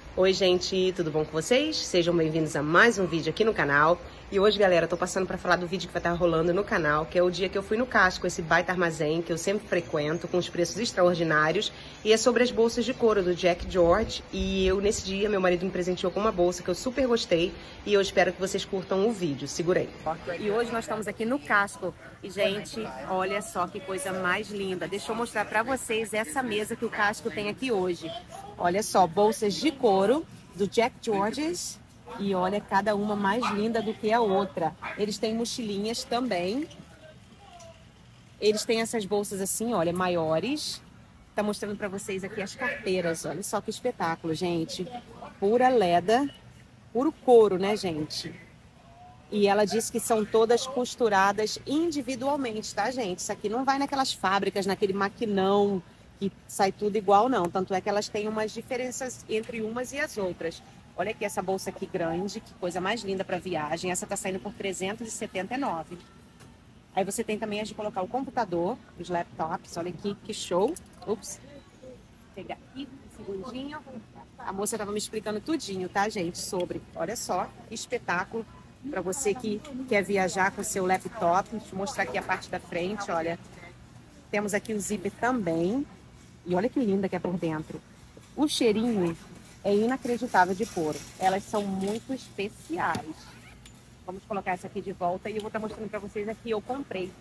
Oi gente, tudo bom com vocês? Sejam bem-vindos a mais um vídeo aqui no canal. E hoje, galera, tô passando para falar do vídeo que vai estar rolando no canal, que é o dia que eu fui no Casco, esse baita armazém que eu sempre frequento, com os preços extraordinários. E é sobre as bolsas de couro do Jack George. E eu, nesse dia, meu marido me presenteou com uma bolsa que eu super gostei. E eu espero que vocês curtam o vídeo. Segura aí. E hoje nós estamos aqui no Casco. E, gente, olha só que coisa mais linda. Deixa eu mostrar para vocês essa mesa que o Casco tem aqui hoje. Olha só, bolsas de couro do Jack George's. E olha, cada uma mais linda do que a outra. Eles têm mochilinhas também. Eles têm essas bolsas assim, olha, maiores. Tá mostrando pra vocês aqui as carteiras. Olha só que espetáculo, gente. Pura leda, puro couro, né, gente? E ela disse que são todas costuradas individualmente, tá, gente? Isso aqui não vai naquelas fábricas, naquele maquinão que sai tudo igual, não. Tanto é que elas têm umas diferenças entre umas e as outras. Olha aqui essa bolsa aqui grande, que coisa mais linda para viagem. Essa tá saindo por R$379. Aí você tem também as de colocar o computador, os laptops. Olha aqui, que show. Ups. Vou pegar aqui um segundinho. A moça tava me explicando tudinho, tá, gente? Sobre. Olha só, que espetáculo para você que quer viajar com o seu laptop. Deixa eu mostrar aqui a parte da frente, olha. Temos aqui o zíper também. E olha que linda que é por dentro. O cheirinho é inacreditável de couro. Elas são muito especiais. Vamos colocar essa aqui de volta e eu vou estar mostrando para vocês aqui. Eu comprei.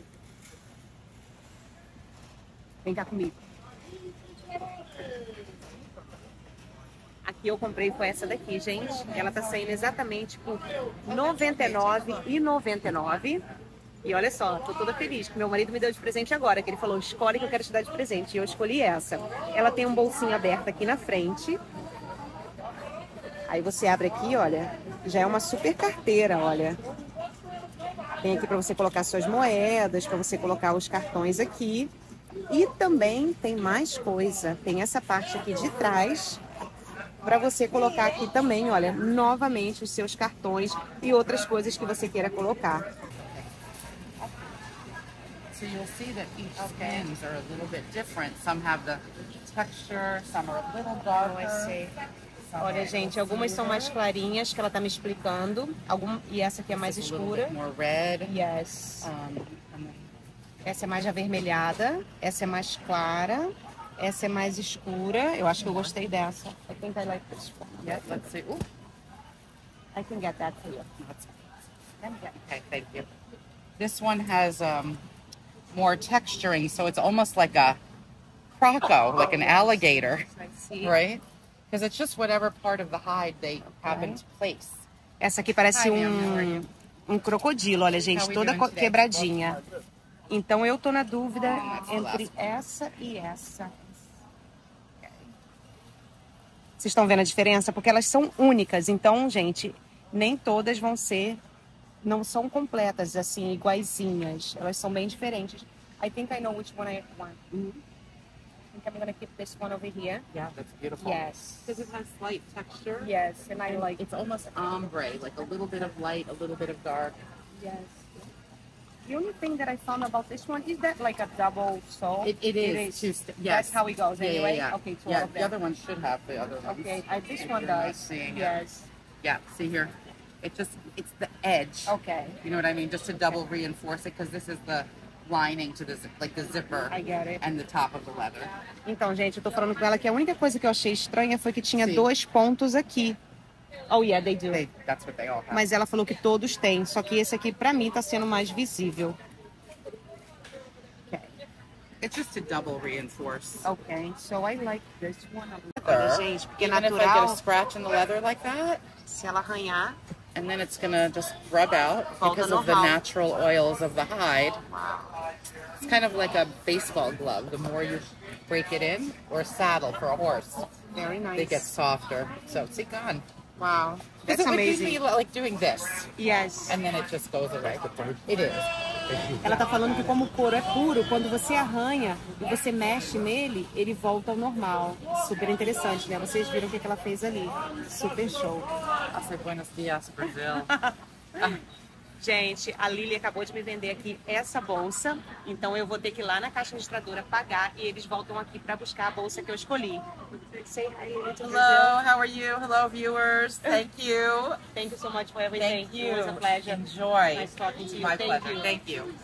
Vem cá comigo. Aqui eu comprei foi essa daqui, gente. Ela tá saindo exatamente por R$ 99,99. E olha só, tô toda feliz que meu marido me deu de presente agora, que ele falou, escolhe que eu quero te dar de presente. E eu escolhi essa. Ela tem um bolsinho aberto aqui na frente. Aí você abre aqui, olha, já é uma super carteira, olha. Tem aqui para você colocar suas moedas, para você colocar os cartões aqui. E também tem mais coisa. Tem essa parte aqui de trás, para você colocar aqui também, olha, novamente os seus cartões e outras coisas que você queira colocar. So you'll see that each skins are a little bit different. Some have the texture, some are a little darker. Olha, gente, algumas são mais clarinhas, que ela tá me explicando. E essa aqui é mais escura. More red. Yes. Essa é mais avermelhada. Essa é mais clara. Essa é mais escura. Eu acho que eu gostei dessa. I think I like this one. Yeah, let's see. Ooh. I can get that for you. Okay, thank you. This one has more texturing, so it's almost like a croco, like an alligator, right? Because it's just whatever part of the hide they happen to place. Essa aqui parece um crocodilo, olha, gente, toda quebradinha. Então eu tô na dúvida entre essa e essa. Vocês estão vendo a diferença? Porque elas são únicas. Então, gente, nem todas vão ser, não são completas, assim, iguaizinhas. Elas são bem diferentes. I think I know which one I want. I think I'm gonna keep this one over here. Yeah, that's beautiful. Yes. Because it has light texture. Yes, and I like it's almost ombre, like a little bit of light, a little bit of dark. Yes. The only thing that I found about this one is that like a double sole. It is. Yes. That's how it goes anyway. Yeah. Okay, to all Yeah, of them. the other one should have the other ones. Okay, this If one you're not does. seeing it. Yes. Yeah, see here? It's the edge. Okay. You know what I mean? Just to double reinforce it, because this is the lining to the like the zipper. I get it. And the top of the leather. Então, gente, eu tô falando com ela que a única coisa que eu achei estranha foi que tinha Sim. 2 pontos aqui. Oh, yeah, they do. That's what they all have. Mas ela falou que todos têm, só que esse aqui pra mim tá sendo mais visível. It's just to double reinforce. Okay, so I like this one. Olha, gente, porque Even if I get natural, a scratch in the leather like that, se ela arranhar, and then it's gonna just rub out Volta because of the normal. natural oils of the hide. It's kind of like a baseball glove. The more you break it in, or a saddle for a horse, very nice. they get softer. So see, gone. Wow, Because that's it would amazing. be like doing this, Yes. and then it just goes away. It is. Ela tá falando que como o couro é puro, quando você arranha e você mexe nele, ele volta ao normal. Super interessante, né? Vocês viram o que ela fez ali. Super show. I said, Buenos dias, Brazil. Gente, a Lili acabou de me vender aqui essa bolsa, então eu vou ter que ir lá na caixa registradora pagar e eles voltam aqui para buscar a bolsa que eu escolhi. Say hi, Lili, to Hello, how are you? Hello, viewers. Thank you. Thank you so much for everything. Thank you. It was a pleasure. Enjoy. Nice talking to you. My Thank pleasure. you. Thank you.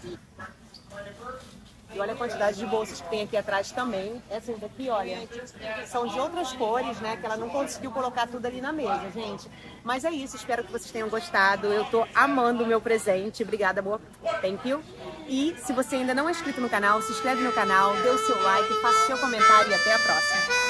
E olha a quantidade de bolsas que tem aqui atrás também. Essas daqui, olha, são de outras cores, né? Que ela não conseguiu colocar tudo ali na mesa, gente. Mas é isso, espero que vocês tenham gostado. Eu tô amando o meu presente. Obrigada, amor. Thank you. E se você ainda não é inscrito no canal, se inscreve no canal, dê o seu like, faça o seu comentário e até a próxima.